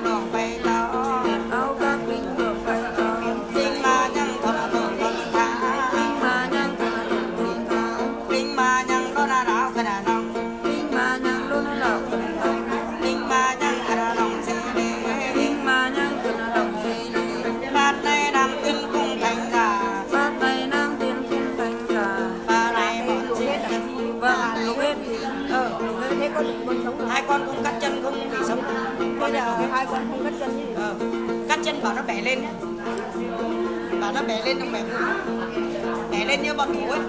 đường bay đó Điểm áo các binh đường bay đó Binh ma nhân thuận thuận thuận thả Binh ma nhân thuận thuận thuận thả Binh ma nhân đó là đảo cái đà nông Binh ma nhân đó là đảo cái đà nông Binh ma nhân cái đà nông xí đi Binh ma nhân cái đà nông xí đi Bát này nam tiên cung thành giả Bát này nam tiên cung thành giả Ba này bọn xí Vâng, lúc hết lúc hết thế con con sống hai con không cắt chân không bị sống bây giờ hai con không cắt chân như cắt chân bảo nó bẻ lên nhé bảo nó bẻ lên không bẻ lên như bọn thủ ấy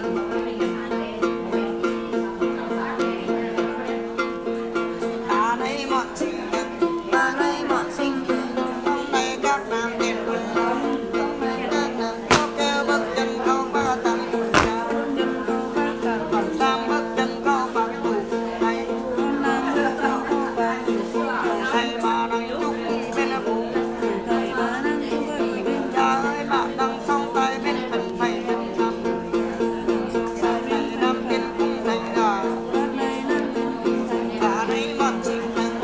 ta đây bọn sinh ta đây bọn sinh hôm nay các nam tiền quần có kêu bước chân không bao tầm còn tam bước chân có bằng tủ hay hay mà đang chúc bên bụng cha ơi bạn đang song tay bên phần phải bên thăm năm tiên cung thành đà ta đây bọn sinh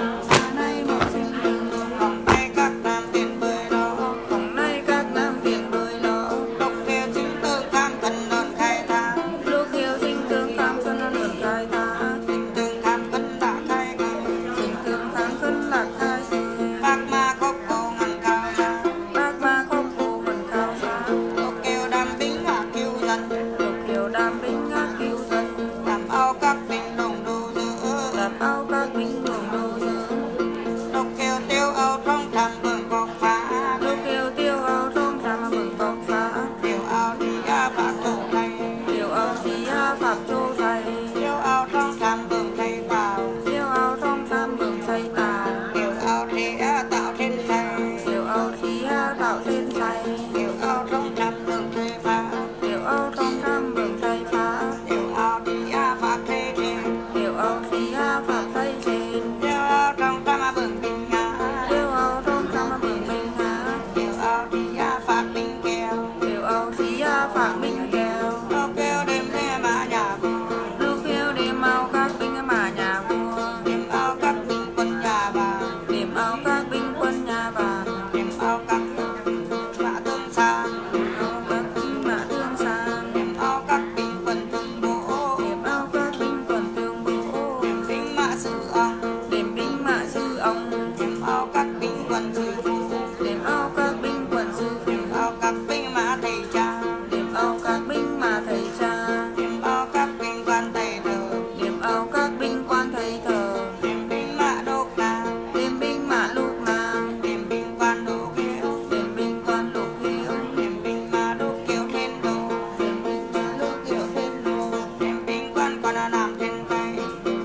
còn đây các nam tiền bơi đó Hôm nay các nam tiền bơi đó lúc kia sinh tương tham thần đơn khai thác Lúc yêu sinh tương tham cân lượn khai thác sinh tương tham cân đã khai khai Sinh tương tham cân lạc khai bác ma khóc cổ ngăn cao ra Bác ma khóc cổ ngăn cao xa lúc kêu đam binh hạ cứu dân Lúc yêu đam binh ngát cứu dân làm ao các binh đồng đô giữ Làm áo các binh đường đô giữ lúc kêu tiêu âu trong thầm bừng bọc phá Lúc yêu tiêu áo trong tràm mừng bọc phá điều ao đi a phá tổ thầy Điều áo xí phạm châu thầy tiêu ao trong thầm bừng thầy vào Tiêu áo trong tràm mừng thầy tà điều ao thì tạo trên thầy Điều áo xí tạo trên thầy điều ao trong thầm bừng thầy phá Điều áo trong tràm mừng thầy phá điều ao đi a phá thế trên Điều áo xí phạm thầy trên điều ao trong thầm bừng bình ngã Điều áo trong tràm mừng bình hạ điều ao đi a phá bình kèo Điều áo xí phạm minh kèo lúc kêu đêm lê mà nhà vua Lúc yêu đêm áo các binh mà nhà vua đêm ao các binh quân nhà bà Điểm áo các binh quân nhà bà đêm ao các mã tương xa Áo các binh mã thương sang đêm ao các binh quân tương bố Điểm áo các binh quần tương bố đêm binh mã sư ông Điểm binh mã sư ông đêm ao các binh quân sư phụ Điểm áo các binh quần sư phụ đêm ao các binh mã thầy cha Điểm áo các binh mà thầy cha đêm ao các binh quan thầy thờ Điểm áo các binh quan thầy thờ đêm binh mã đốc na Điểm binh mã lúc nam đêm binh quan đô kiêu Điểm binh quan lục hiếu đêm binh mã đốc kiêu thiên đô Điểm binh quan lúc kiểu thiên đô đêm binh quan quan làm thiên tây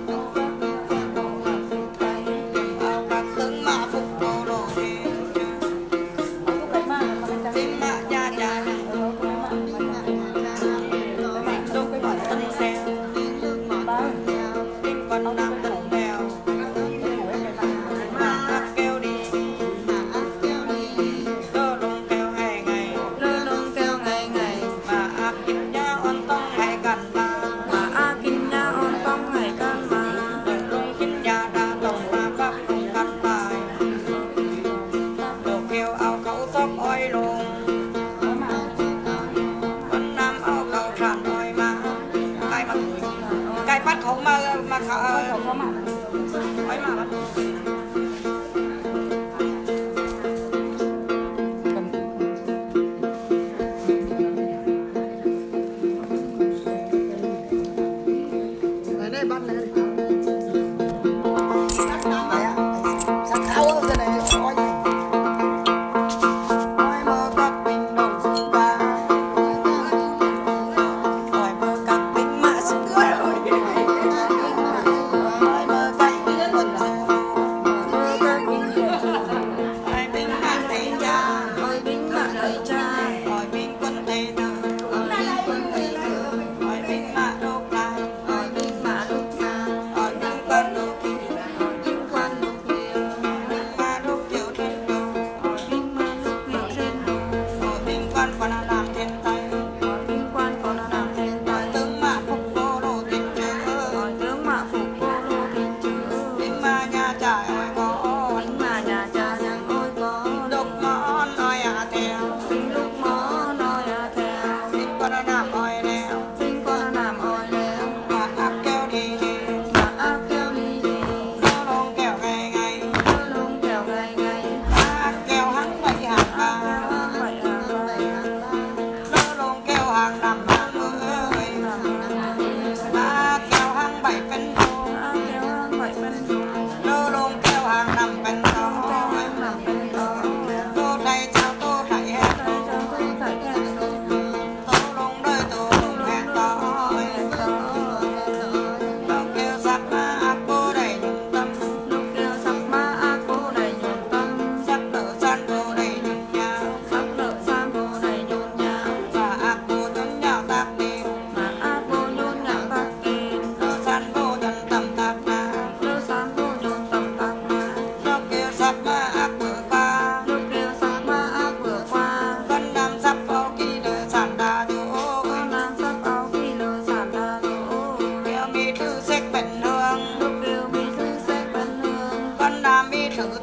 đêm ao các tướng mã phục đô đồ thiên đêm mã cha cha đốc quan tân xeo đêm quan nam tân đèo mà kêu đi đô lông kêu ngày ngày Lơ lông kêu ngày ngày mà ác kinh nha on tông ngày gần ba Mà a kinh nha on phong ngày can mà lông kinh nha đa tổng ba pháp không căn bài đồ kêu ao khẩu tóc oi luôn con nam ao khẩu tràn oi mà cái bắt khẩu mà khẩu oi mà bắt ở đây bắt lên sắc áo cái này oi oi mơ các binh đồng sư ba oi mơ các binh mã sư oi mơ các binh quân sư Mơ các binh quần sư oi binh mã thầy cha Ôi binh mã thầy cha oi binh quân thầy thờ Ôi binh quân thầy thờ oi binh mã đốc na Ôi binh mã lúc na oi binh quan đô kiêu Ôi binh quan lúc hiếu binh mã đốc kiêu thiên đô Ôi binh mã lúc hiếu trên đô oi binh quan quan làm thiên tây Ôi binh quan còn làm trên tay tướng mã phục đô đồ tình chữ Ôi tướng mã phục cô lô kinh chữ binh ma nha trải oi có Binh mà nhà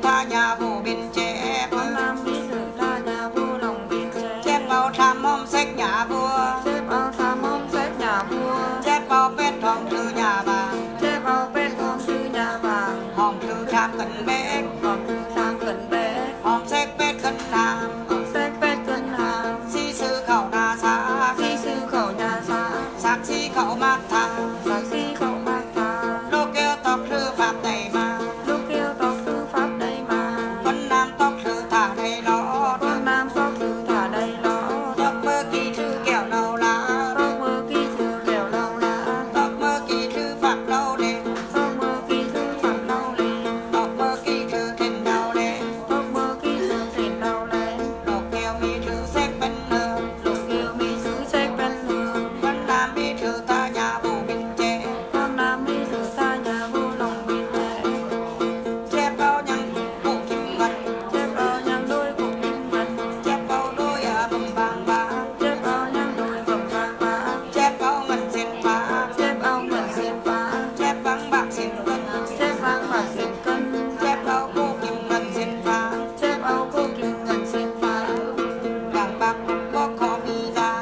tha nhà vô bên chép con nam bí sử tha nhà vua lòng biên chép bao tham mong sách nhà vua chép ao tham mong sách nhà vua chép bao phết hòm thư nhà vàng chép ao bên con sư nhà vàng hòm thư tham cận bếp hòm thư tham cận bé hòm sách bếp cân hàm hòm sách bét cân hàng si sư khẩu na xã si sư khẩu nhà xã sắc si khẩu mát thà sắc si khẩu mạc thà lô kêu tóc thư pháp đầy mà lúc kêu tóc thư pháp đây mà quân nam tóc thư thả đầy lõ con nam tóc thư thả đây lõ tóc mơ kỳ thư kẹo đầu lá tóc mơ ký thư kẹo lâu lá tóc mơ kỳ thư pháp lâu đêm tóc mơ ký thư phạm lâu lên tóc mơ kỳ thư thịnh đầu đêm tóc mơ ký thư thịnh lâu lên lô kêu mi thư sách bên nơ lúc kêu mi sứ sách bên hương quân nam mi thư ta nhà bù bình chế con nam mi sử xa nhà vô lòng biên trẻ chép bao nhăng cụ kim ngân chép ao nhang đôi của kinh ngân chép bao đôi ở bầm vàng bá chép ao nhang đôi vòng vàng bá chép bao ngân xin phá chép ao ngân xiên phá chép vắng bạc xin cân chép vang bạc xiên cân chép bao cụ kim ngân xin phá chép ao cô kim ngân xiên phá vàng bạc có khó mi ra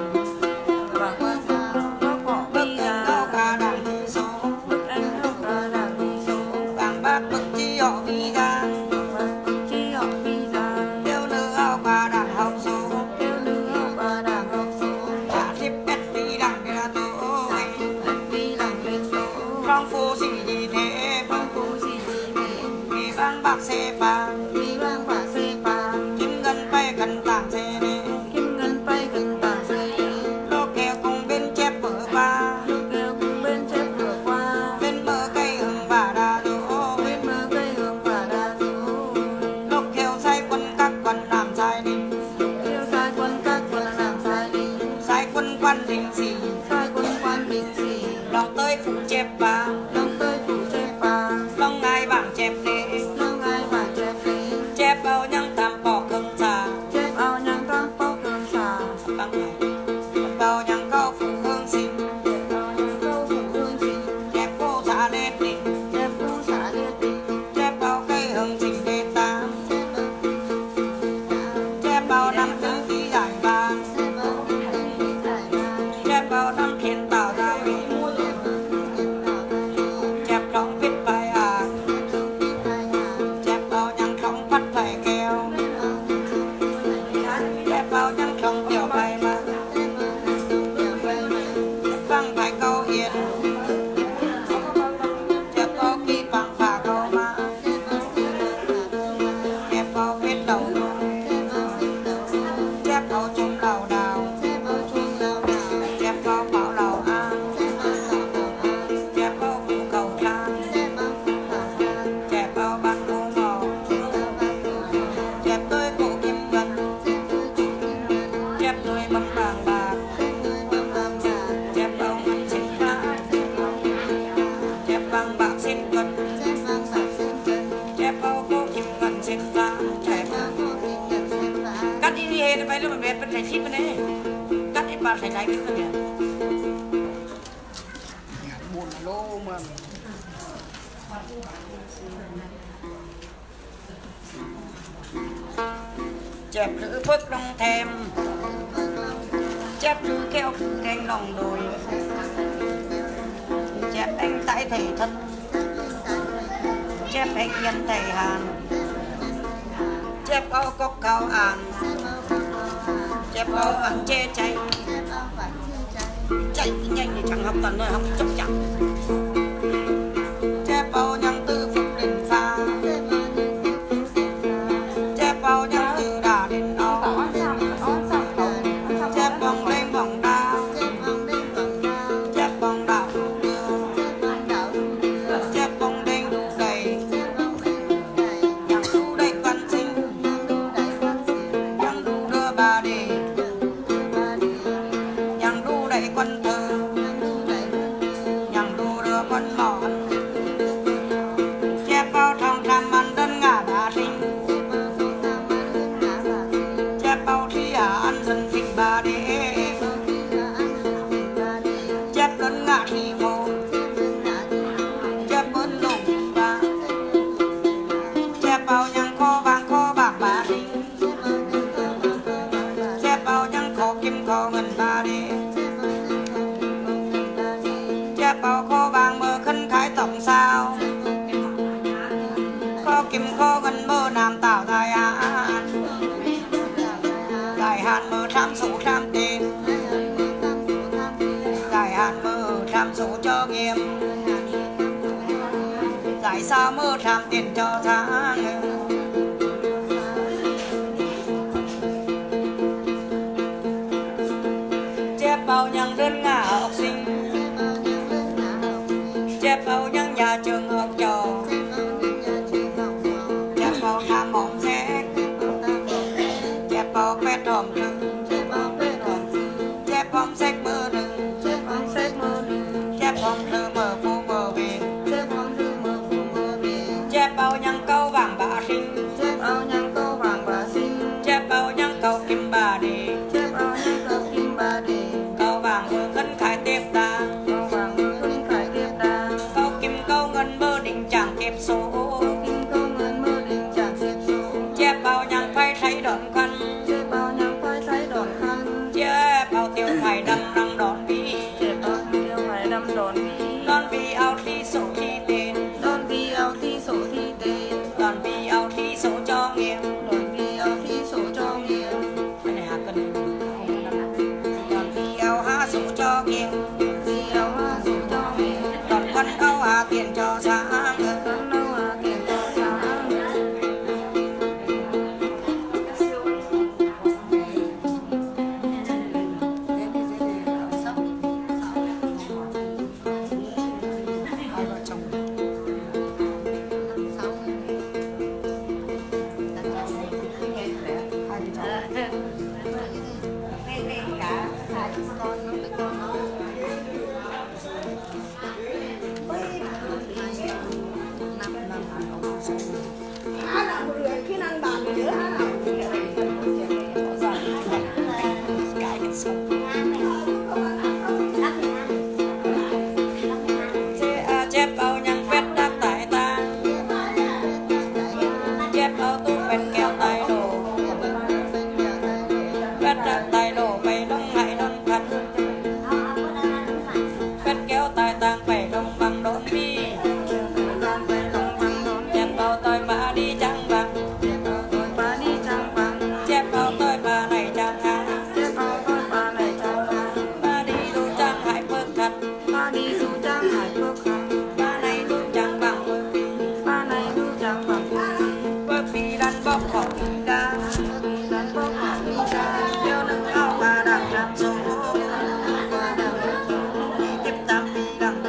và có cỏ bức bi anh ra cao cả đảng thi số bức anh học ra là đi số vàng bạc bức chi họ mi ra chi họ bi ra tiêu nữ áo cả đảng học số kêu nữ học và đảng học số hạ thiếp bét đi đảng để là tổ anh đi lòng lên số phong phu gì gì thế phong phú gì gì về vì vàng bạc xe vàng đi vang bạc xe vàng kim ngân bay cần tảng xe đi kim ngân bay gần tảng xe lô kèo cùng bên chép vỡ ba lúc kêu cùng bên chép vừa qua bên mơ cây hừng và đà đỗ bên mơ cây hương và đa số lô kèo say quân các quân làm sai đi kêu sai quân các quân làm sai đi sai quân quan đình gì sai quân quan bình gì lòng tới phụ chép ba đông tới phủ chép ba lòng ngài bảng chép đi lâu ngày vàng chép đi chép bao nhăng tam bỏ cưng xà chép ao nhang tăng bóc cơn xà băng này bao nhăng cao phụ hương xin ao nhang câu phủ hương gì chép cô xã đẹp đi chép khu xã liệt đi chép bao cây hương trình đê ta chép bao năm thứ tí giải vàng chép bao năm thiên tạo ra vị chép trong viết bài à chép bao nhăng không phát phải keo chép bao nhăng không tiểu bài mà văng phải câu hiền chép bao kỳ bằng phả câu mà chép bao viết đầu chép bao chung đầu đào chép bao bảo lầu an chép bao phụ cầu than chép bao ban cô màu chép tôi cụ kim ngân chép tôi mâm vàng bạc chép bao ngân xin phá chép vàng bạc xin cân chép bao cô kim ngân xin phá chép cắt đi hết phải lúc mà bé bên này ship bên này cắt ít ba phải trái biết cái này buồn lô mà chép lữ phước đông thêm chép lữ keo khử canh lòng đồi chép anh tại thầy thân chép anh nhân thầy hàn chép bao cốc cao àn chép bao ăn chê chay chạy nhanh thì chẳng học tuần rồi học chốc chẳng chép bao nhăng tư phục đình pha chép bao nhăng tư đà đình o chép bóng lên bóng đa chép bóng đảo đủ đưa chép bóng đen đủ đầy nhăng đủ đầy quan sinh nhăng đủ đưa bà đi nhăng đủ đầy quân thơ nhăng đủ kho vàng bà đi chép bao nhang kho kim kho ngân bà đi chép bao kho vàng mơ khấn khái tổng sao kho kim kho ngân mơ nam tạo dài hạn mơ tham số tham tiền dài hạn mơ tham số cho nghiêm giải sao mơ tham tiền cho tháng chép bao nhang đơn ngã học sinh chép bao nhang nhà trường học trò chép bao tham mộng xét chép bao quét hòm trưng chép bom sách mơ đừng chép bom thơ mơ phu mơ biển chép bao nhang câu vàng bà sinh chép bao nhang câu kim bà đi câu vàng mơ khấn khải tiếp ta câu kim câu ngân mơ định chẳng kịp số chép bao nhang phải thấy đón khăn chép bao tiêu phải đâm răng đón vi đón vi ao thi sổ thi tên đón vi ao thi sổ cho nghiêng cái này cần đón vi ao há sổ cho nghiêng đón con ao hà tiền cho sáng chép bao nhang vét đáp tại ta chép bao tu vét kéo tay đồ vét đáp tay đồ bay đông hãy đông khăn vét kéo tay tang bay đông bằng đốn đi chép bao tôi bà đi trắng vàng chép bao tôi bà này trắng bà đi đu trắng hãy phước khăn bóc khỏi ra đeo nâng áo và đạp làm số tiếp tam đi đằng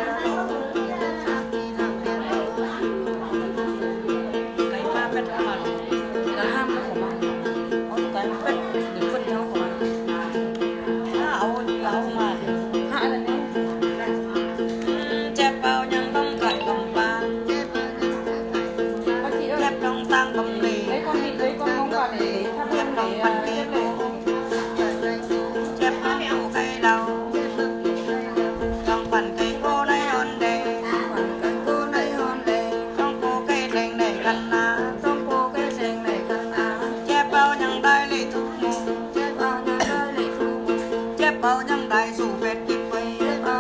cái ma phết mà cái ham của mà cái phết để phân nhau của áo mà hạ là chép bao nhang bông khải bông ba chép đông tăng bông lì chép đông phần cây cô chép đông cô cây đầu trong phần cây cô này hôn đề trong cô cây đèn này khăn á chép bao nhang đai lì thu mù chép bao nhang đai dù vẹt kịp quay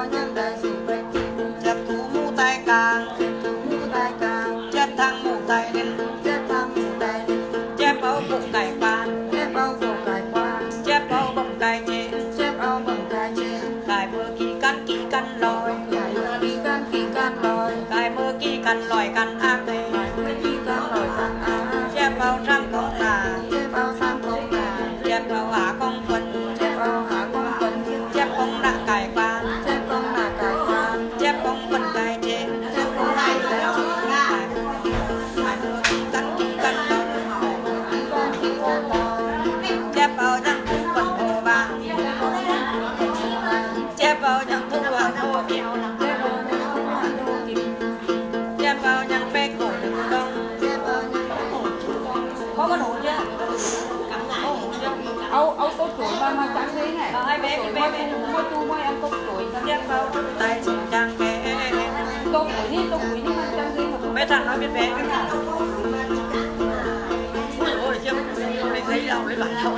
chép thú mũ tay càng chép thang mũ tay đen chép bao phụ cải pan chép bao bông cải trên cải mơ kỳ căn lòi cải mơ kỳ căn lòi căn ác đây chép bao trăm công là chép bao hả công phân chép công nặng cải pan chép công phân cải trên cải mơ kỳ căn lòi chép bao nhang thu quần hồ vàng chép bao nhang thu hoàng hồ kiều chép bao nhang phê cổ đừng đông có cái nụ chưa ấu cốt chuối mà trắng đấy này hai bé mua tu mua ăn cốt chuối chép bao tay dùng trang bé cốt chuối nhưng mà trắng đấy mà bé thằng nói biết bé bạn đâu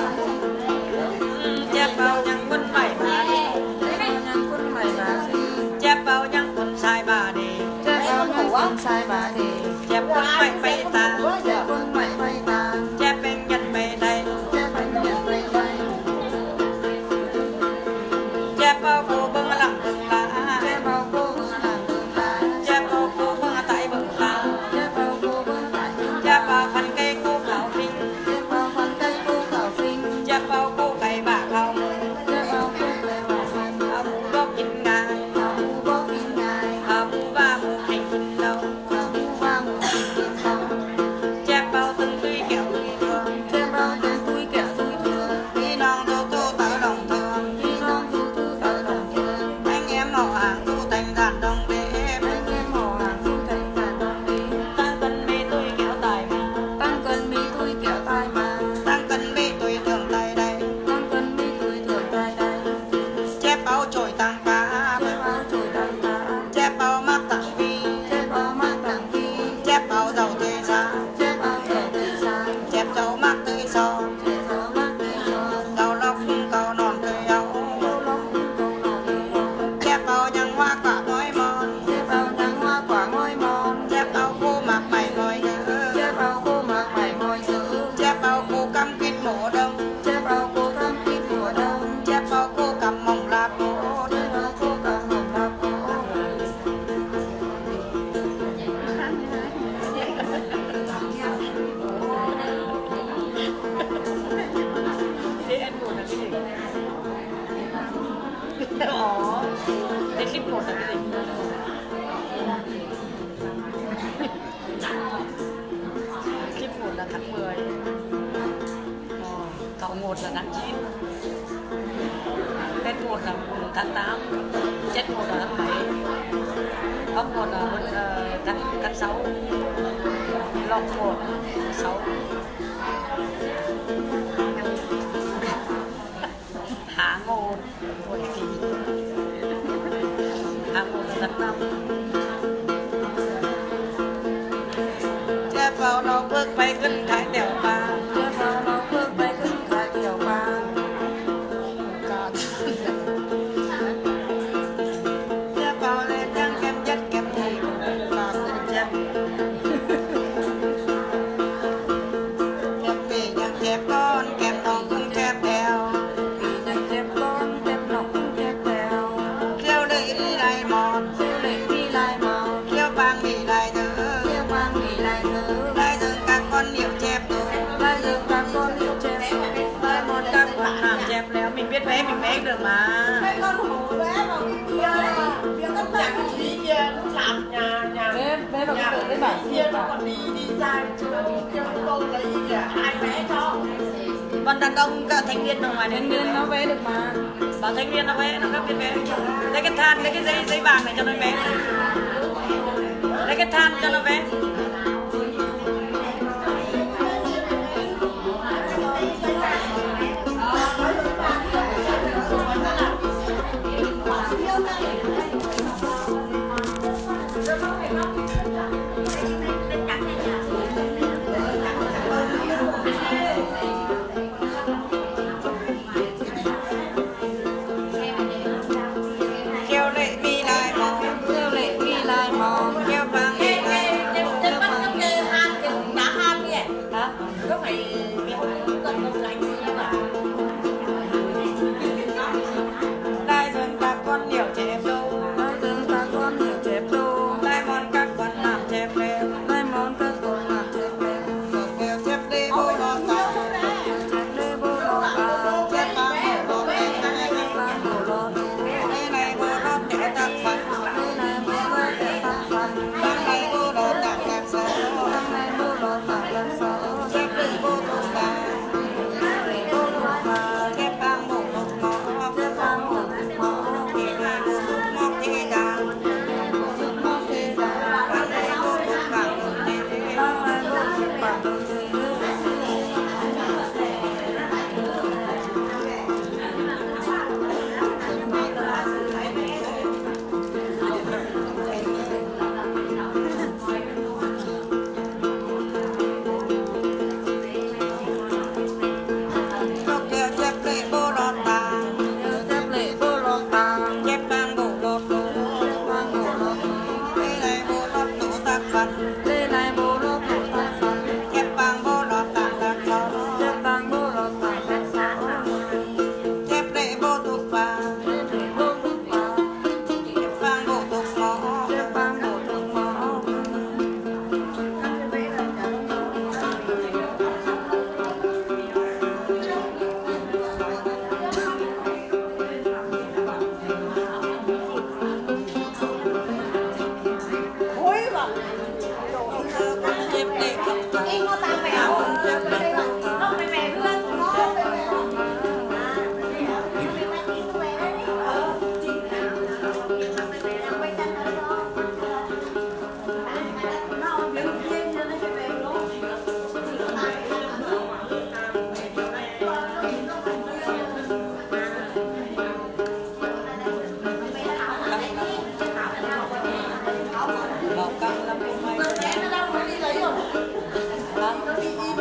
chép bao nhang quân bảy bà đi nhang quân mày bà đi chép bao nhang quân sai bà đi chép bao nhang quân sai bà đi chép quân bảy bay ta chép quân bảy bay ta chép bên nhân về đây chép bên nhận về đây chép bao cô bưng lặng bưng lá chép bao cô bưng lặng bưng lá chép bao cô bưng tại bưng lá chép bao cô bưng tại bưng chép bao phần cây cô khảo phinh chép bao phần cây cô khảo phinh chép bao cô cày bả khao chép bao cô cày bả khao hào mù góp chín ngài hào mù góp chín ngài hào mù ba mù hình kinh đâu hào mù ba mù hình kinh đâu chép bao từng tuy kẹo tuy thương chép bao từng tuy kẹo tuy thương đi non tu tu tớ đồng thương đi non tu tu tớ đồng thương anh em họ hàng tu thành đàn đồng đêm anh em họ hàng tu thành đàn đồng đêm tăng cân mi tôi kéo tài mà tăng cân mi tôi kéo tai mà tăng cân mi tôi thường tay đây tăng cân mi tôi thường tai đây chép bao trồi tăng cá chép bao chổi tăng cá chép bao mắc tặng vi chép bao mắc tặng vi chép bao dầu tươi xa chép bao dầu tươi xa chép dầu mắc tươi son chép dầu mắc tươi son đầu lóc cầu non tươi áo câu lóc câu nọ tươi áo chép bao nhang hoa quả ngói mòn chép bao nhang hoa quả ngói mòn chép bao cô mặc mày ngồi nhớ chép bao cô mặc mày ngồi giữ chép bao cô cắm quýt mùa đông chép bao cô cam quýt mùa đông chép bao cô cầm mỏng lạp bố chép bao cô cầm hồng lạp cổ thế em một là cái gì thế clip một là cái gì clip một là tháng 10 cộng 1 là tháng 9 Tết 1 là tháng 8 chết 1 là tháng 7 âm 1 là tháng 6 lọc 1 6 hạ 1 1 kỳ hạ 1 là tháng 5 chép vào nó bước bay cân thái đèo ba chép bao nó bước bayขึ้นขาเดี่ยวบาง chép vào lên nhang kem nhất kem nhì và chép chép vì nhang chép con kem non cũng chép theo vì nhang chép con chép nọc cũng chép theo kêu đợi đi lại mòn siêu lệ đi lai màu kêu vang mì lại nhớ siêu quang vì lai nhớ lại dừng các con niệm chép đồ lai dừng các con yêu chép lại một các con làm chép léo mình biết vẽ mình vẽ được mà Mấy con hổ bé vào cái kia là việc các bạn Lý kia nó làm nhà bé vào cái tự đấy bảo kia nó còn đi ra chưa đi kêu câu lấy kìa ai vẽ cho còn đàn ông cả thanh niên ở ngoài thanh niên nó vẽ được mà bảo thanh niên nó vẽ nó biết vẽ lấy cái than lấy cái giấy vàng này cho nó vẽ lấy cái than cho nó vẽ kêu lệ mi lại mòn siêu lệ đi lai màu kêu vang mi lại Thế bắt nó kê han cái đá han đi hả có phải cần một lành như là lại dừng các con nhiều chép đâu lai dừng các con hiểu chép đô lại mòn các con làm chép léo lai món các con làm chép léo kêu chép đi bố lo tao chép lê bô lo cao chép ba mổ lo tao chép ba mổ lo đô đây này bố lo để tao phật đây này bố lo để tăng phần đây này bố lo tặng làm sao đây này bố lo tặng làm sao chép đi bố tu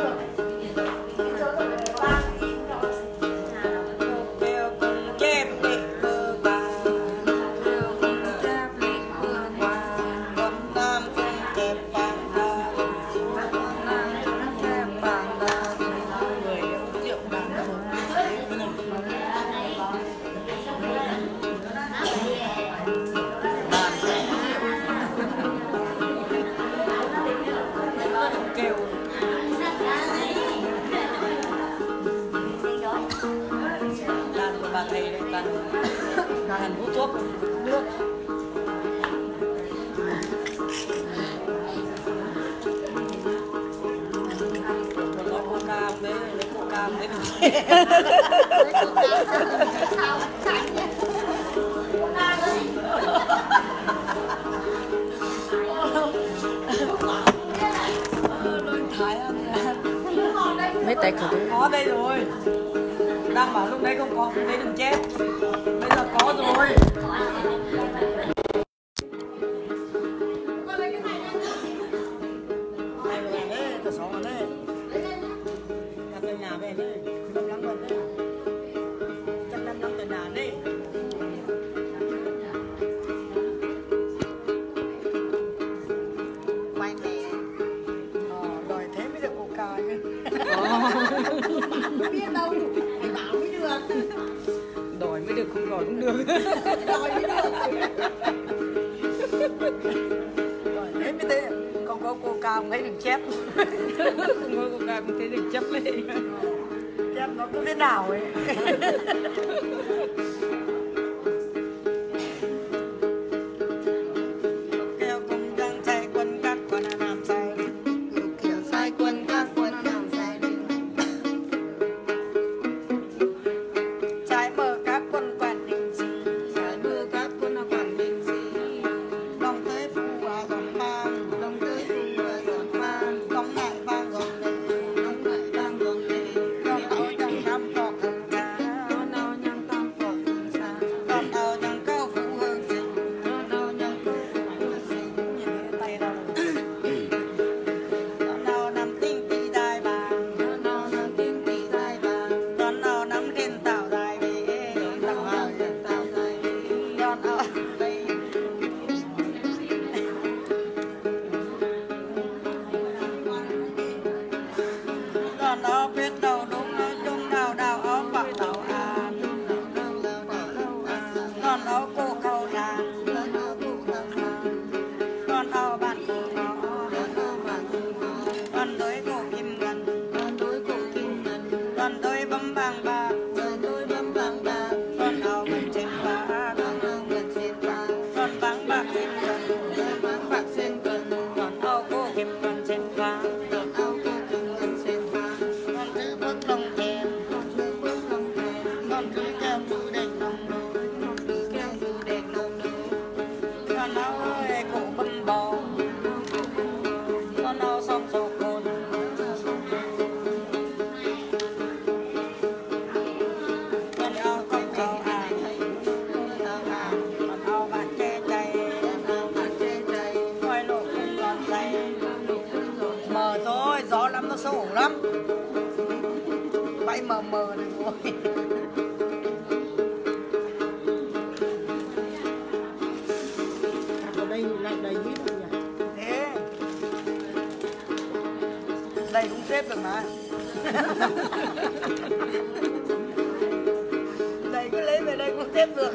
kêu cùng chép bị bơ bà con nam cùng chép bàn đà người rượu bàn kêu đàn của bà thầy đây đàn hút thuốc nước nói coca đấy lấy coca đấy Sao sẵn nhé. Thái ăn mấy tay của có đây rồi, đang bảo lúc đấy không có, lúc đấy đừng chép, bây giờ có rồi. Này về đấy, tờ sáu vào đây, đặt về nhà về đây, năm lắm rồi đấy, chắc năm từ nhà đi. Quay mẹ. Đòi thế mới được coca chứ. Biết đâu, phải bảo mới được. Đòi mới được, không đòi cũng được. Đòi mới được. Đòi thế mới thế, không có coca không thấy đừng chép. Không có coca không thấy đừng chép lên. Chép nó cứ thế nào ấy. Kêu cùng đang chạy quân các con làm say. Kiểu sai quân các quân làm sai đi. Trái bờ các quân quản đình gì. Sai mưa các quân là quản đình gì. Đông tới phu à giòn mang. Đông tới phu và giọt vang. Đóng lại vang giòn đề. Đông lại vang giòn đề. Đón áo chẳng năm cọc hồng cá. Đón áo nhang cao cỏ hương xa. Đón áo chẳng cao phú hương sinh. Đón áo nhang cao cỏ hương sinh. Nhìn tay đâu. Đón áo nằm tinh tí đai vàng. Đón áo nằm tinh tí đai vàng. Đón áo nắm trên tàu dài về. Đón áo trên tàu dài đi. Đón áo đây. Đón áo biết đầu đúng nói chung đào đào áo bạc tàu an. Đón áo cô khâu đàn. Đón áo bạn cô ngõ. Đón đối cô kim ngân. Đón đối bấm vàng bạc. Đón áo ngân trên bạc. Đón vắng bạc trên cần. Đón áo cô kim ngân trên vàng. Đón thứ bước lông chèn. Đón thứ keo thứ đèn nồng nối. Đón áo ơi cổ bấm bò. Đón áo song sổ cồn. Đón áo không cầu ai. Đón áo bạn che chay. Quay lộ không giòn tay. Mờ thôi, gió lắm nó xấu hổ lắm. Bay mờ mờ này thôi. Ở đây lại đầy hết rồi nhỉ? Thế đây cũng xếp được mà. Đây cứ lấy về đây cũng xếp được.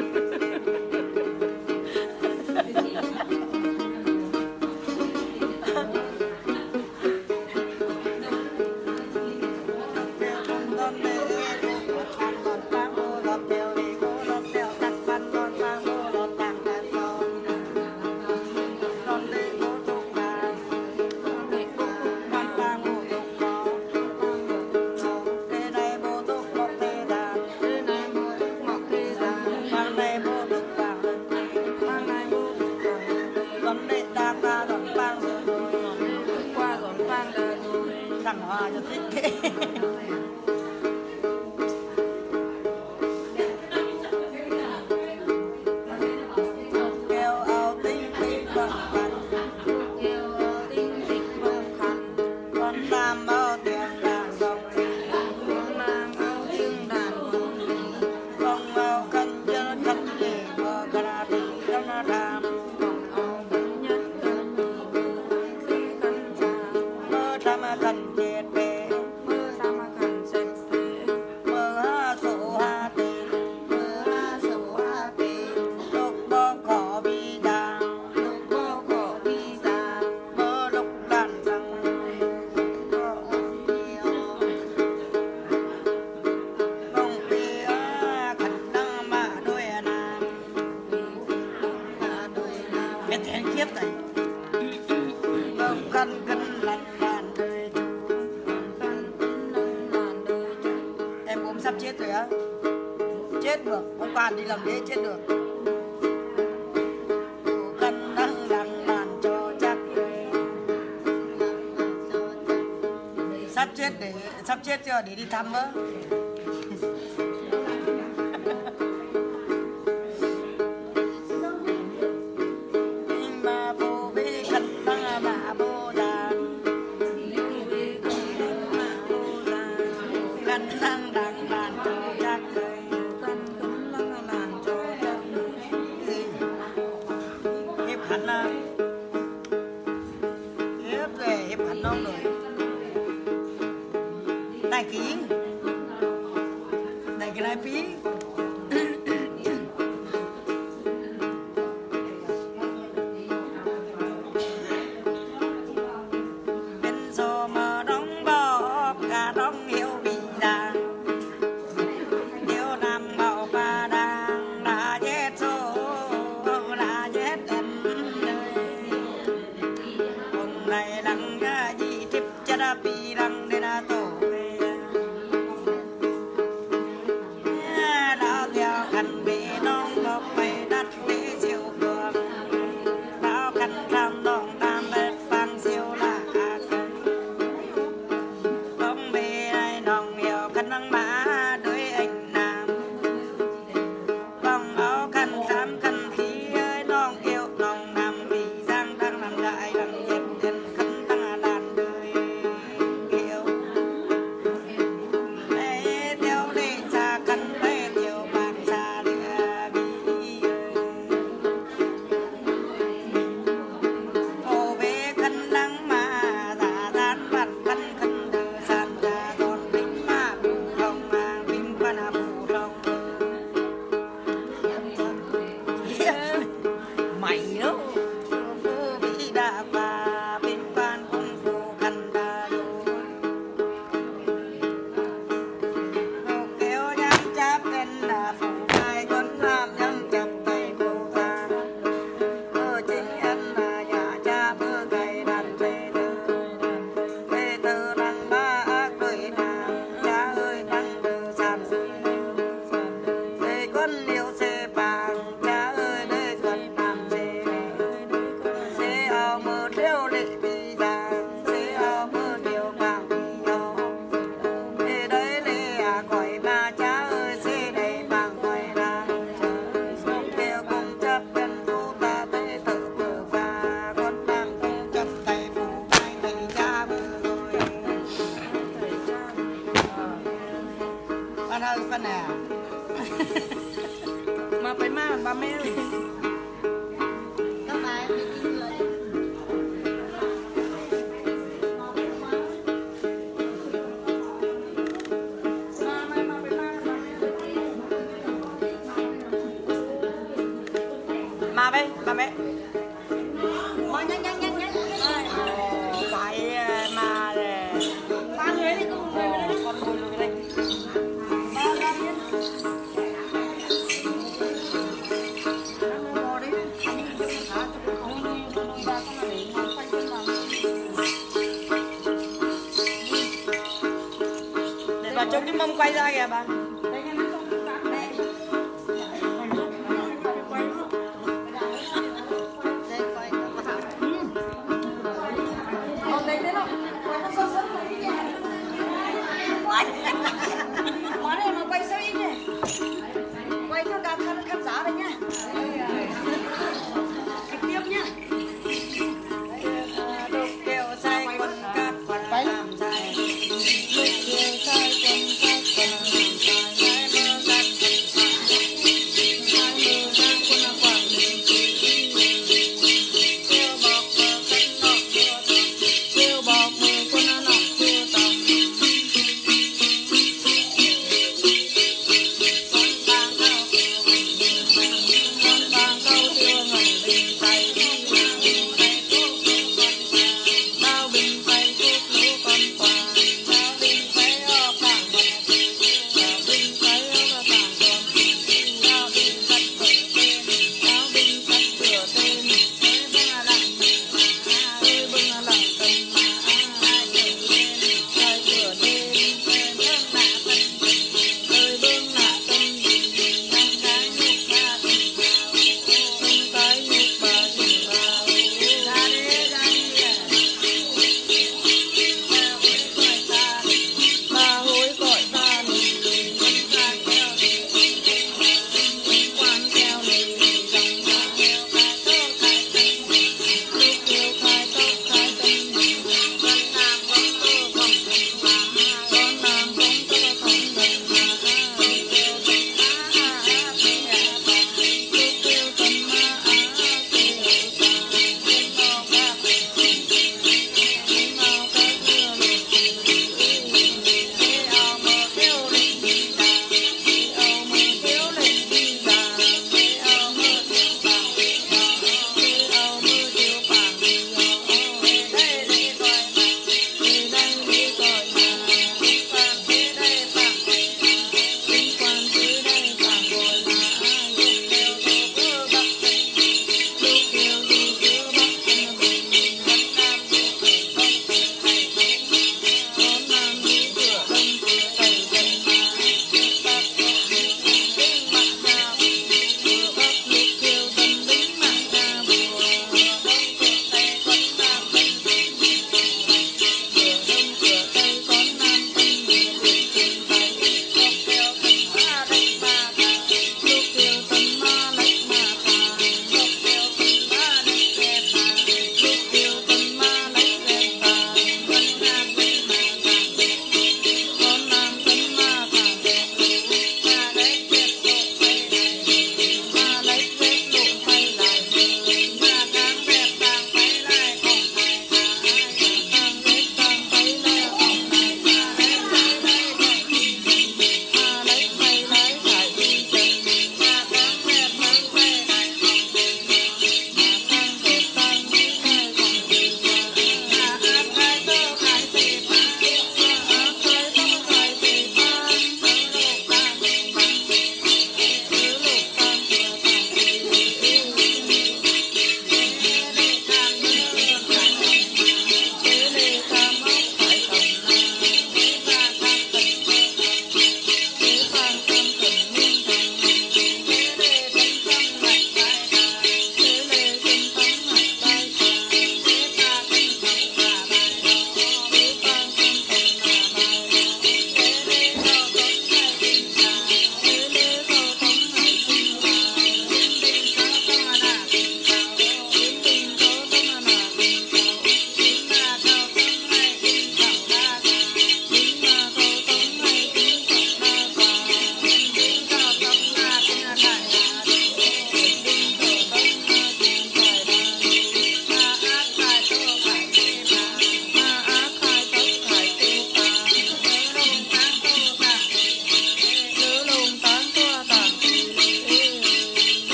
Thằng Hoa cho thích ghê. Kêu áo tinh tinh bằng khăn. Con tam áo chết rồi á. Chết được, hôm qua đi làm đế chết được. Cân năng đằng đàn cho chắc. Sắp chết chưa để đi thăm nữa. Đại ký đại cái này phí bên số mà đóng bỏ cả đóng hiểu vì đàng yêu nam bảo và đàng đã chết số đã chết em hôm nay lăng cái gì tiếp cho đã bị lăng để đã tổ khăn bể nông bọc bể đất bể siêu cường bao khăn tham đong tam bếp vang siêu là bóng bể này nòng hiểu khăn nắng má đôi anh nam bóng áo khăn khám khăn khí ơi nòng yêu nòng nam vì giang đang làm đại làm nhiệt nhân khăn tăng đàn đời yêu để theo đi xa khăn bể nhiều con nào mà phải mang ba mẹ ơi các bạn mà đây ba mẹ phải mà ba người đi con ngồi luôn đây bà cho cái mông quay ra kìa bà. Món này mà quay sao ít nhỉ? Quay cho cả khán giả đây nhá. Trực tiếp nhá. Đục kêu say quần cát quần làm dài. Đục kêu say quần cát quần làm dài.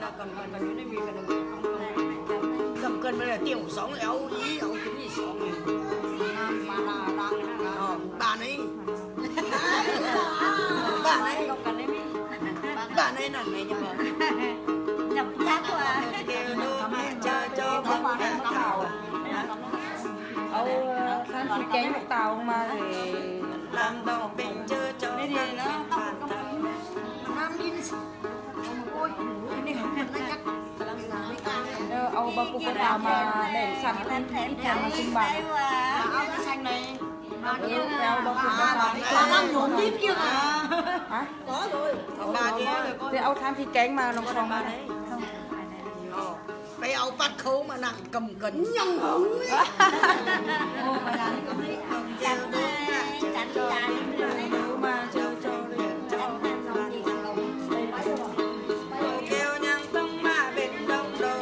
cầm cân bây giờ tiểu sống éo ý éo cái gì sống bạn ấy bạn ấy là mẹ nhập nhập chắc quá kêu đưa mẹ cho không mà nó tàu sáng khi kén một tàu mà thì làm đầu bình chơi cho cái gì nó năm in ôi này không nó chắc Âu bao cục tàu mà để sẵn cái mà sinh bạn áo nó xanh này Âu bao cục tàu đang nhổn biết kia mà hả có rồi bà thì Âu tham khi kén mà nó còn bà đấy cái áo bắt khấu mà nặng cầm cấn nhông hứng mà chơi cho kêu nhang tông mà bên đông đông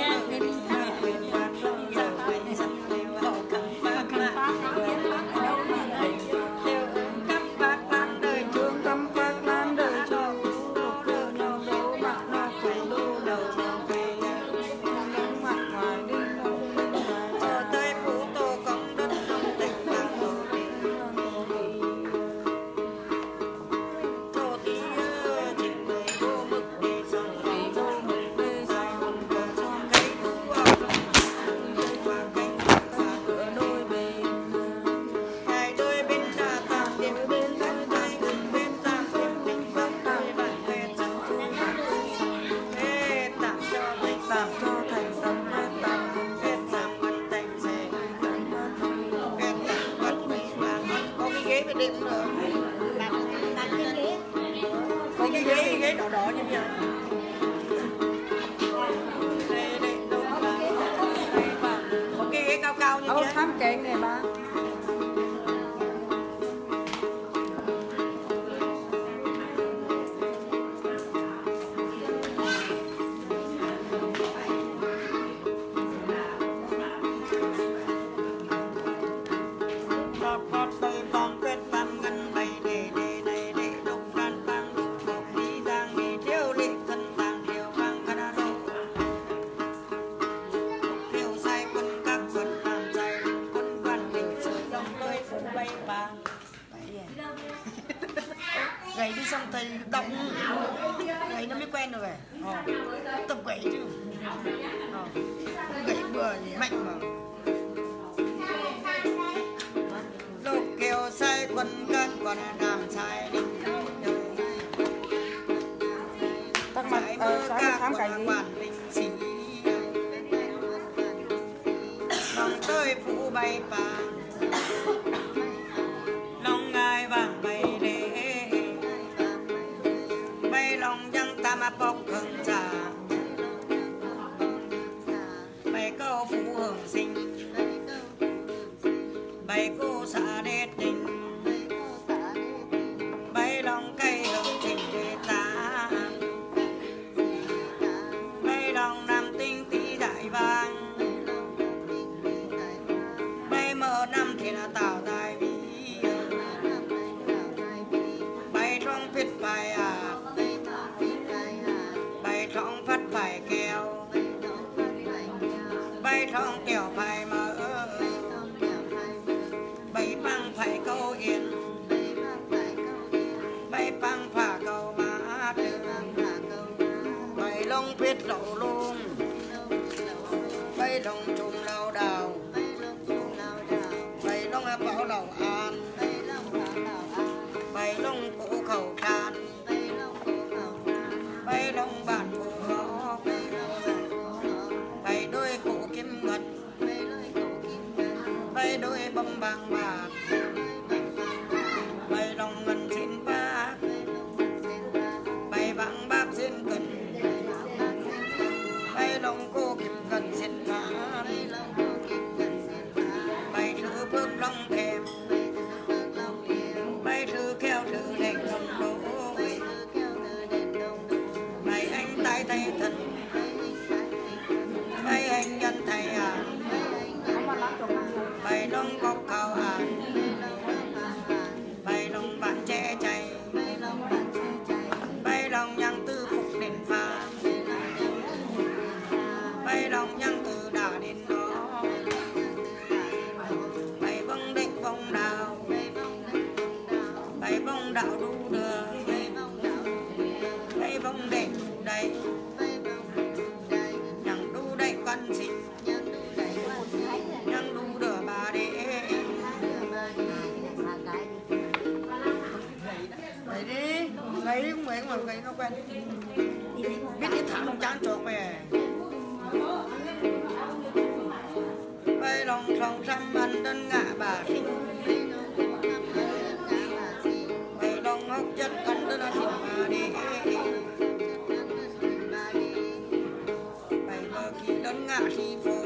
có cái ghế đỏ đỏ như vậy có cái ghế cao cao như Âu vậy tham kén này ba gầy đi xong thầy động gầy nó mới quen được rồi tập gầy chứ gầy bừa thì mạnh mà lục kêu say quân cân còn làm sai đi tắc mặt sáng khám cái gì quản linh sĩ lòng tôi phụ bay vàng lòng ngài vàng bay lệ bay lòng dân ta mà bọc hưởng trà bay câu phụ hưởng sinh bay cô xã đế tình bay lòng cây hưởng tình để ta bay lòng nam tinh tí đại vàng bay mở năm thì là tạo tài vì bay trong phết bài à bay trong phát bài keo bay trong kẹo bài mở bay băng phải câu yên bay băng phả câu má đường bay lông phết lẩu luôn bay lông chùm lao đào bay lông bảo lẩu an bay lông cụ khẩu tràn bay lông bản cụ ngõ bay đôi cụ kim ngật bay đôi bông bàng bạc bay lông ngân xin bác bay vắng bác xin cần bay lông cô kim cần xin phá bay thứ bước lông thèm bay thứ keo thứ đèn đồng đôi bay anh tay tay thần bay anh nhân thầy à bay lông cọc cao à bay lông bạn che chay bay lông nhang tư phục đền pha lòng nhang từ đà đến đó bay bông định bông đào bay bông đạo đu đưa bay bông định đầy nhang đu đầy con xịt nhang đu đưa bà đi lấy đi không phải mà lấy nó quen biết cái thằng nó chán chuột về bay lòng sòng xăm ăn đơn ngã bà xinh bay lòng hốc chất ăn đơn xinh bà đi bay mơ kỳ đơn ngã xì phô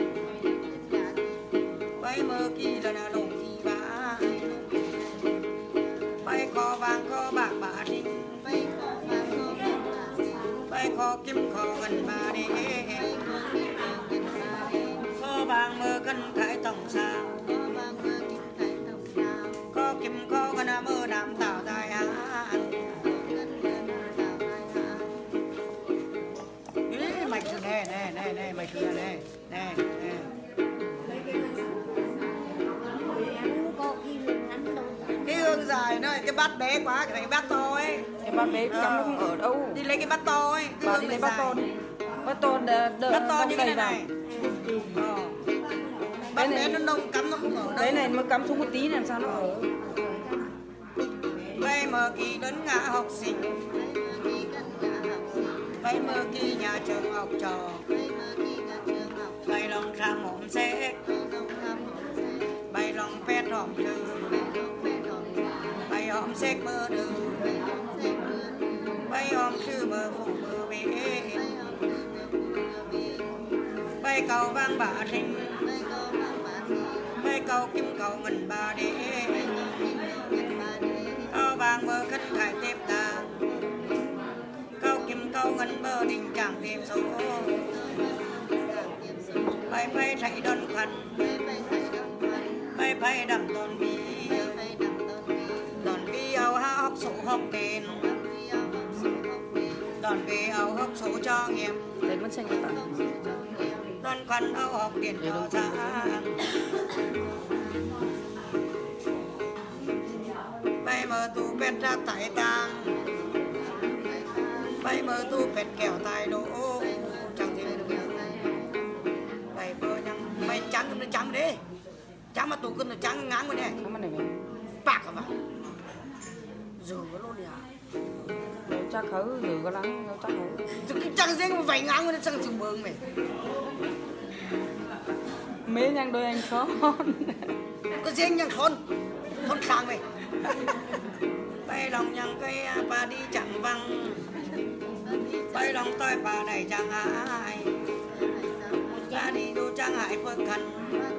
bay mơ kỳ là đồng kỳ bà bay kho vàng kho bạc bà xinh bay kho kim kho gần bà đi kho vàng mơ cân thái tổng sao kho kim kho gần mơ đàm tạo dài án mày thử nè mày thử nè cái hương dài nó cái bát bé quá cái bát to ấy cái bát bé cắm nó không ở đâu đi lấy cái bát to ấy bà đi lấy bát to đỡ bát to như cái này bát bé nó nông cắm nó không ở đâu đấy này mới cắm xuống một tí làm sao nó ở bay mơ kỳ đến ngã học sinh bay mơ kỳ nhà trường học trò bay lòng tham hổm xe bay lòng pet hòm trừ bay hòm xếp mơ đường bay hòm sư mơ phụng mơ bể bay cầu vang bả sinh bay cầu kim cầu ngân bà đế cầu vàng mơ khấn khải tiếp đàng cầu kim cầu ngân bơ đình chẳng tìm số bay bay thảy đơn khăn bay bay đầm đòn bi áo hóc sổ hóc tiền đòn bi áo hóc sổ cho nghiêm đấy vẫn xanh cái tặng đòn khăn áo hóc tiền cho ra bay mơ tu pet ra tại tang bay mơ tu pet kẹo tài đỗ chẳng thể được bay mơ nhăng bay trắng nó trắng đi trắng mà tụ cân nó trắng ngán rồi nè cái này bạc à vậy rửa luôn à chắc khứ rửa cái lắng chắc khứ cái trắng riêng mà vảy ngán rồi nó trắng chừng bường mày mấy nhang đôi anh con có riêng nhang thôn sang mày bay lòng nhang cây bà đi chẳng văng bay lòng tôi bà này chẳng ai bà đi đâu chẳng hại phước khăn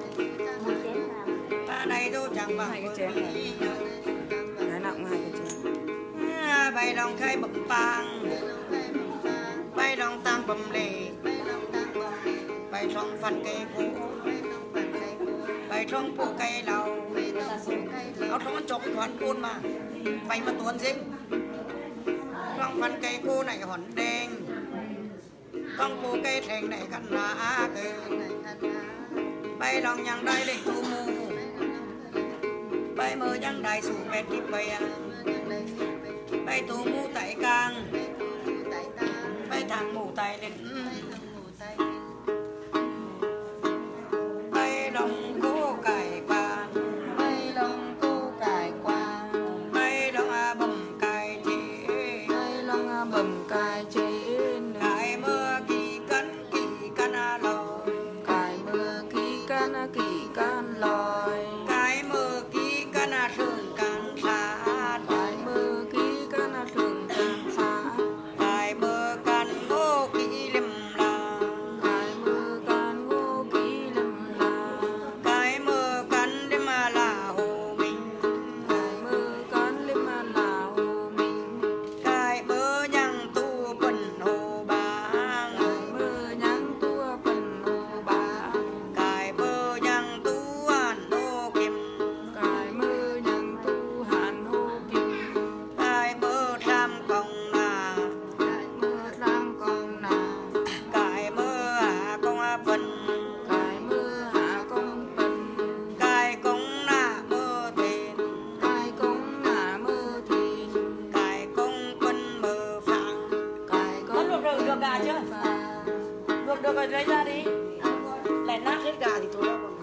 bà này đâu chẳng bằng phước khí cái nào cũng hai cái chén bay lòng khai bẩm pang bay lòng tang bẩm lề bay trong phần cây cũ bay trong bộ cây lầu áo trong nó chọc thoáng côn mà bay mà tuôn dính trong phần cây cô này hòn đen trong bộ cây thành này cắn lá cây bay lòng nhang đây để thu mù bay mơ nhang đại sủ bẹt kịp bay bay thu mù tại càng bay thằng mù tại lên bay lòng cô cải quan bay lòng cô cải quan bay lòng bầm cải chế đây là bầm cài trên cải mơ kỳ căn lòi cài mưa ký can lòi cải mơ kỳ căn sương càng xa cài mưa ký can sương can xa cải mơ căn ngô kỳ liềm được rồi, lấy ra đi. Lại nát hết gà thì thôi đâu còn.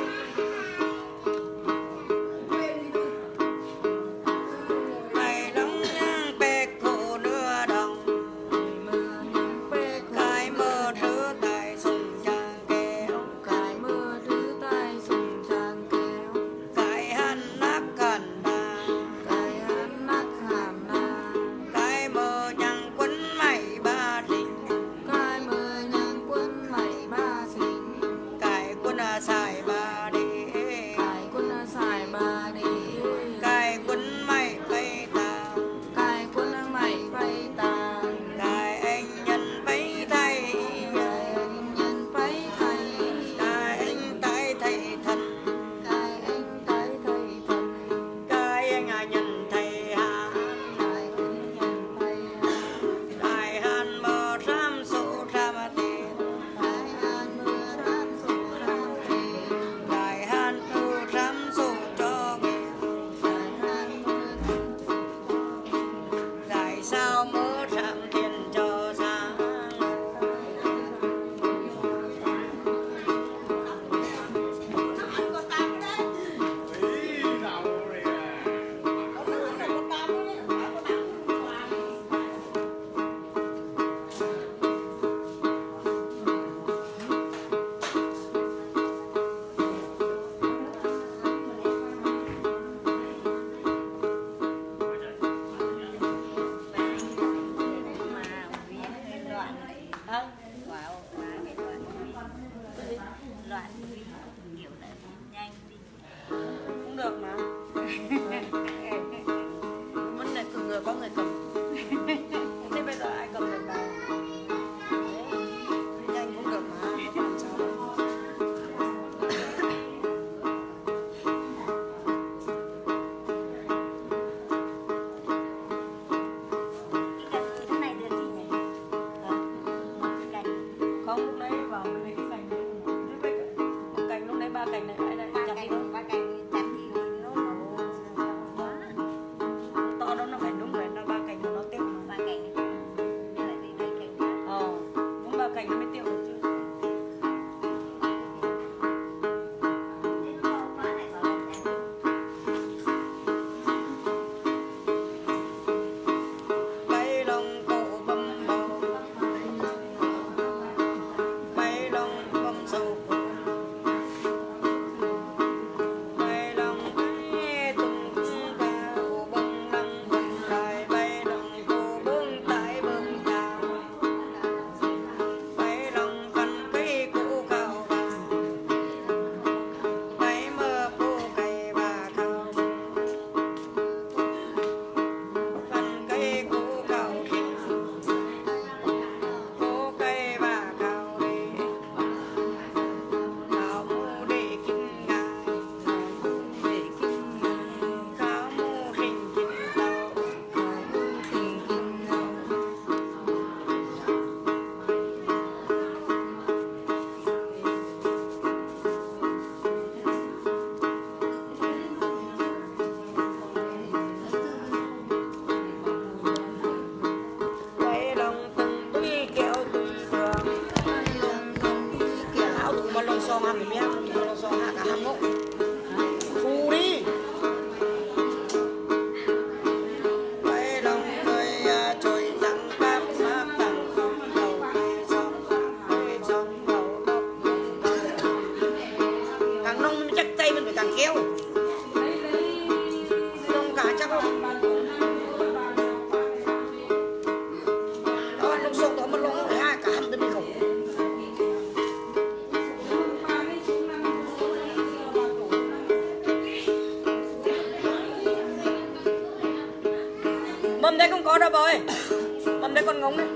Mâm đấy không có đâu bơi. Mâm đấy con ngống đấy.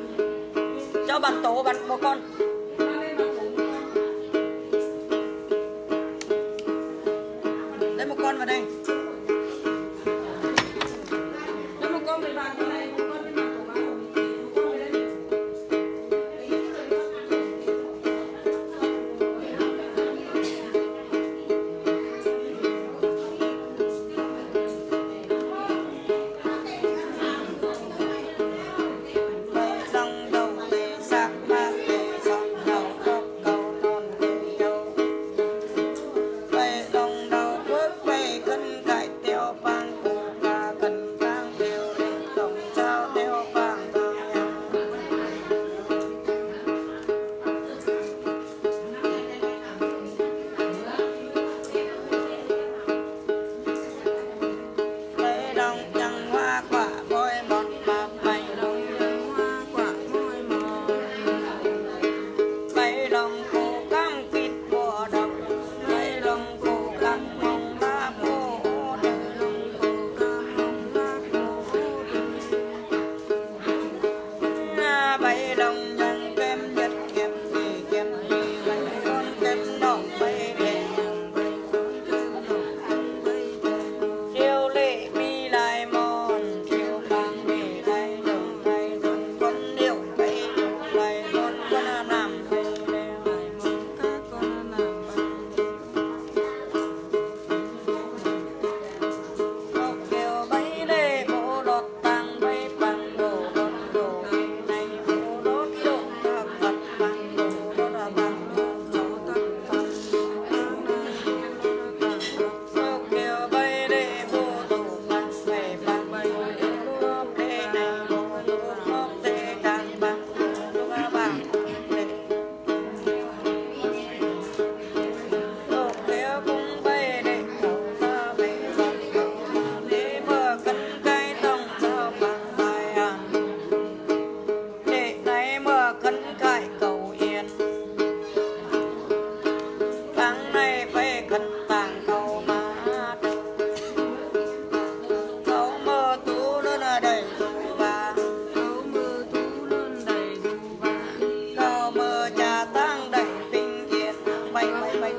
Cho bạn tổ bạn một con. Lấy một con vào đây. Lấy một con về bàn này, một con bên bàn tổ bạn. Hãy subscribe cho kênh Ghiền Mì Gõ để không bỏ lỡ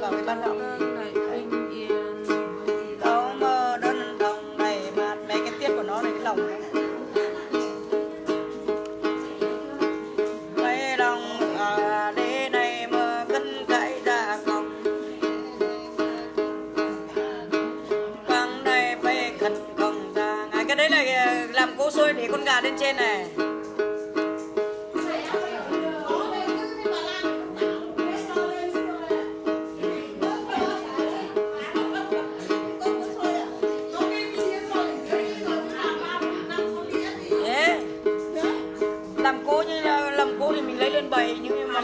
vào cái bát gạo. Tao mơ đơn lòng này mà mấy cái tiết của nó này cái lòng này. Mấy lòng đế này mơ cân cãi ra không. Quang này phải khẩn không ra. Cái đấy là làm cố xôi để con gà lên trên này. Làm cố thì mình lấy lên bày nhưng mà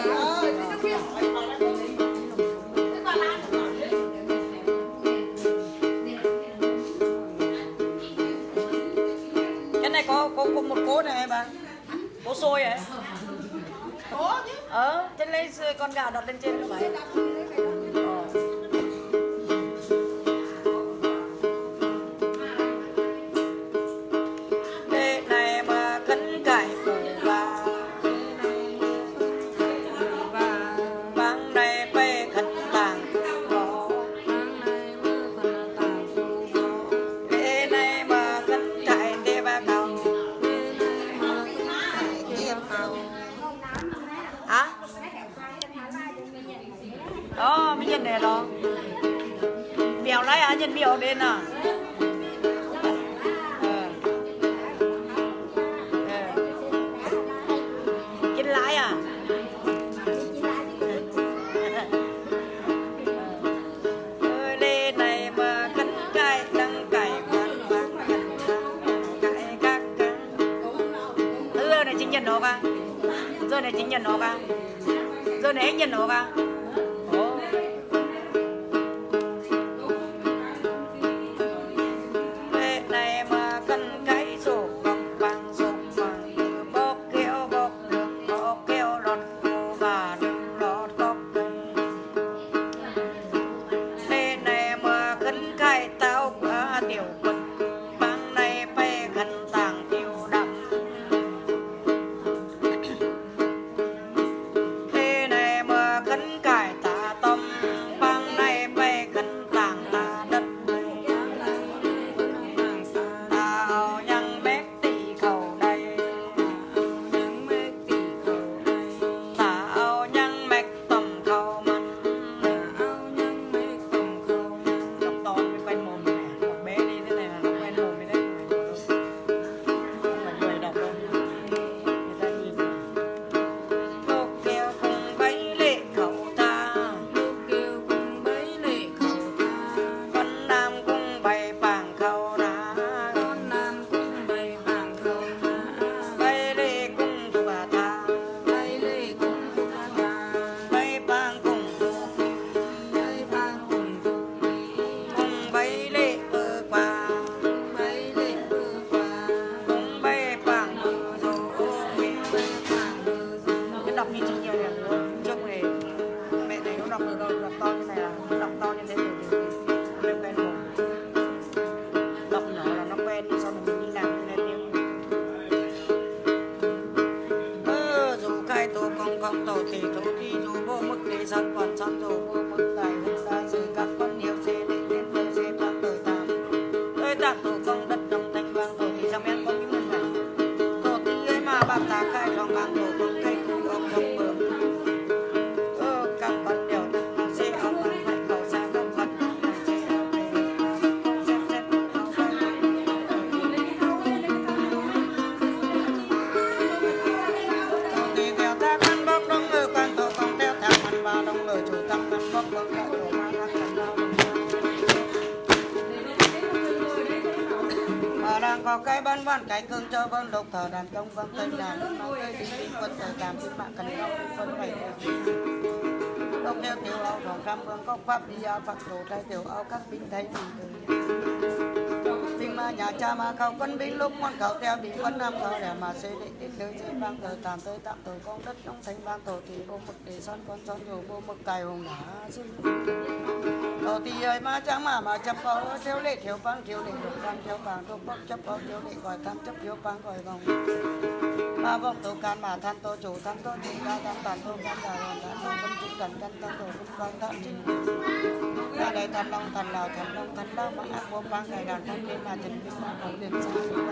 cái này có một cố này bà, cố xôi ấy. Chứ lấy con gà đặt lên trên vậy. Đó, mới nhìn này đó. Biểu lấy à, nhìn biểu lên à. Chín lái à. Lên này mà cắn cay đắng cày vàng cày các này chính nhận nó ca. Rồi này chính nhận nó ca. Rồi này anh nhận nó ca. Có cái bán cái cương cho con độc thờ đàn công vâng tên đàn mang cây tính quân thời tạm chính mạng cần đọc phân bảy độc theo tiểu áo phòng trăm vương có pháp đi áo phật đồ trai tiểu áo các binh thấy tình mà nhà cha mà khâu quân binh lúc món khẩu theo bị quân nam khẩu để mà xây định đến nơi xây vang thời tạm thời con đất trong thành vang tổ thì vô mực để son con son nhiều vô mực cài hồng đá xin tổ thì ơi mà chẳng mà chấp vào theo lệ thiếu vang thiếu lệ độc vang theo vang độc bắc chấp vào thiếu lệ gọi tham chấp thiếu vang gọi vòng mà vọng tổ can mà than tổ chủ than tổ chủ ca than tàn tổ can đà hồn than tổ quân chủ cẩn cẩn cẩn tổ con tạo trình ra đây thần long thần lào thần long thần lao mà ác vô ba ngày đàn phong đêm mà thần biết mà cầu đêm xa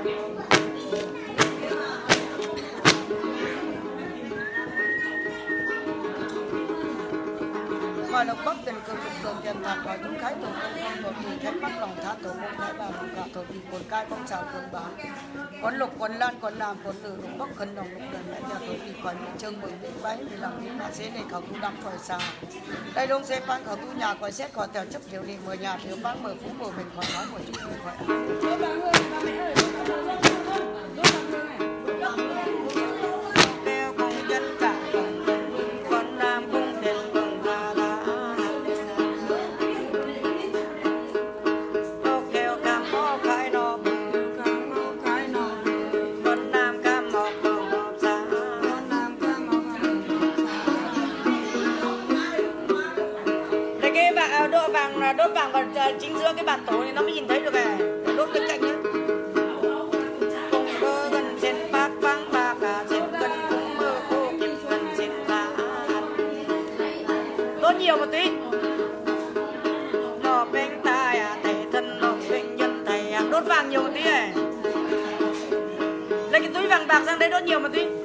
khỏi lộc bắc tiền cường cường tiền thạc khỏi chúng khái tổ công vì khách bắt lòng thác tổ công thái bà lòng cả tổ vì cồn cai phong trào cồn bá quấn lục quấn lan quấn làm quấn lử lục bắc khấn đồng lục đần lại nhà tổ vì khỏi những chân bởi bị bái vì lòng những mà xế này khẩu tu đắm khỏi xa đây đông xe bán khẩu tu nhà khỏi xét khỏi tèo chấp thiếu đi mở nhà thiếu bán mở phú mở mình khỏi nói một chút mình khỏi đeo công dân cả con nam cung đèn đốt vàng vào chính giữa cái bàn tổ này nó mới nhìn thấy được này, đốt bên cạnh nhé. Cùng mơ gần trên bát vang bạc trên cân cùng mơ cô kịp gần trên lá. Đốt nhiều một tí. Nọ bên tai thầy thân nọ bên nhân thầy đốt vàng nhiều một tí này. Lấy cái túi vàng bạc sang đây đốt nhiều một tí.